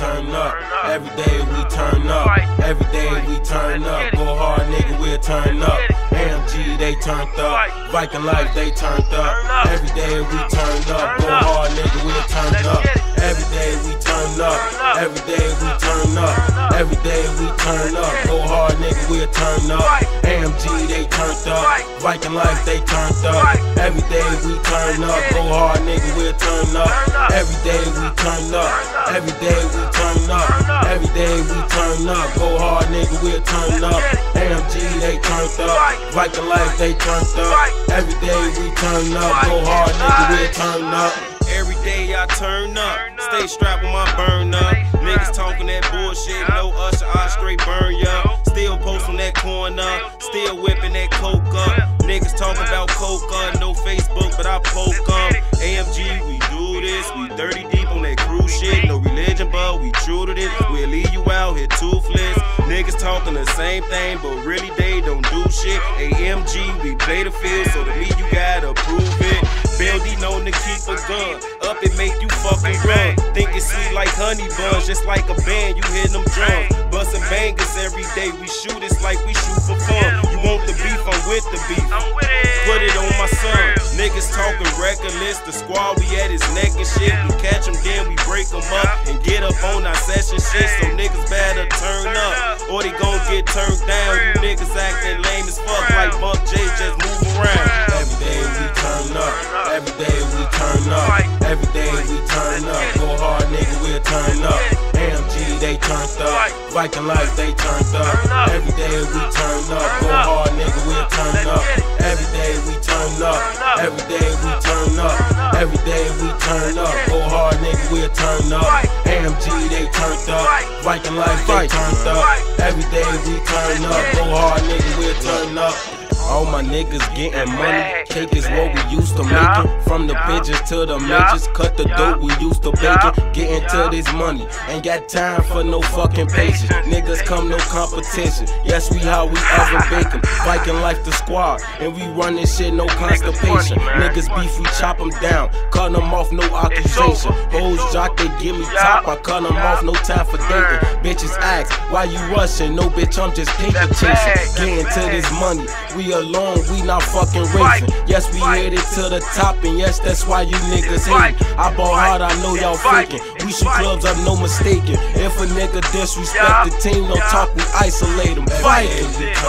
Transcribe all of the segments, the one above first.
turn up. Every day we turn up. Every day we turn up. Go hard, nigga, we'll turn up. AMG, they turned up. Viking Life, they turned up. Every day we turn up. Go hard, nigga, we'll turn up. Every day we turn up. Every day we turn up. Every day we turn up. Go hard, nigga, we'll turn up. AMG, they turned up. Viking Life, they turned up. Every day we turn up. Go hard, nigga, we'll turn up. Every day we turn up. Every day we turn up. Every day we turn up. Go hard, nigga, we'll turn up. AMG, they turned up. Viking Life, they turned up. Every day we turn up. Go hard, nigga, we'll turn up. Every day I turn up, stay strapped with my burn up. Niggas talking that bullshit, no usher, I straight burn ya. Still post on that corner, still whipping that coke up. Niggas talking about coke up, no Facebook, but I poke up. AMG, we do this, we 30 deep on that cruise shit. No religion, but we true to this. We'll leave you out here toothless. Niggas talking the same thing, but really they don't do shit. AMG, we play the field, so to me you gotta prove it. Building known to keep a gun up and make you fucking run. Think it's sweet like honey buns, just like a band, you hear them drums. Bustin' bangers every day, we shoot, it's like we shoot for fun. You want the beef, I'm with the beef. Put it on my son. Niggas talking reckless, the squad we at his neck and shit. We catch them, then we break them up and get up on our session shit. So niggas better turn up, or they gon' get turned down. You niggas acting lame as fuck like Buck J, just move around. Every day we turn up. Every day we turn up. Every day we turn up. Go hard, nigga, we'll turn up. AMG, they turned up. Viking Life, they turned up. Every day we turn up. Go hard, nigga, we'll turn up. Every day we turn up. Every day we turn up. Every day we turn up. Go hard, nigga, we'll turn up. AMG, they turned up. Viking Life, they turned up. Every day we turn up. Go hard, nigga, we'll turn up. All my niggas getting money, cake is what we used to making. From the pigeons to the midgets, cut the dope we used to baking. Getting to this money, ain't got time for no fucking patience. Niggas come no competition, yes we how we ever bake 'em. Viking Life the squad, and we run this shit no constipation. Niggas beef, we chop them down, cut them off no accusation. Hoes jock, they give me top, I cut them off, no time for dating. Bitches ask, why you rushing? No bitch, I'm just paper chasing. Getting to this money, we alone, we not fucking racing. Yes, we headed to the top, and yes, that's why you niggas hate. I ball hard, I know y'all faking. We shoot clubs up, no mistaking. If a nigga disrespect the team, don't talk, we isolate them. Fighting.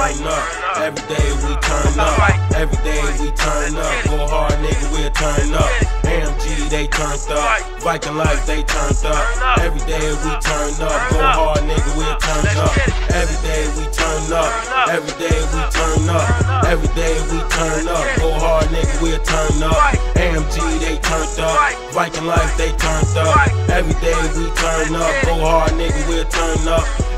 Every day we turn up. Every day we turn up. Go hard, nigga, we'll turn up. AMG, they turned up. Viking Life, they turned up. Every day we turn up. Go hard, nigga, we'll turn up. Every day we turn up. Every day we turn up. Every day we turn up. Go hard, nigga, we'll turn up. AMG, they turned up. Viking Life, they turned up. Every day we turn up. Go hard, nigga, we'll turn up.